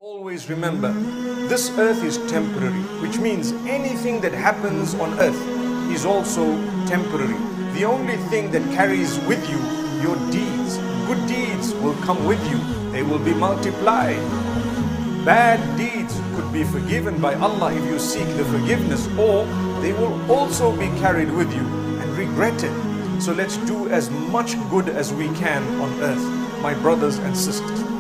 Always remember, this earth is temporary, which means anything that happens on earth is also temporary. The only thing that carries with you, your deeds. Good deeds will come with you. They will be multiplied. Bad deeds could be forgiven by Allah if you seek the forgiveness, or they will also be carried with you and regretted. So let's do as much good as we can on earth, my brothers and sisters.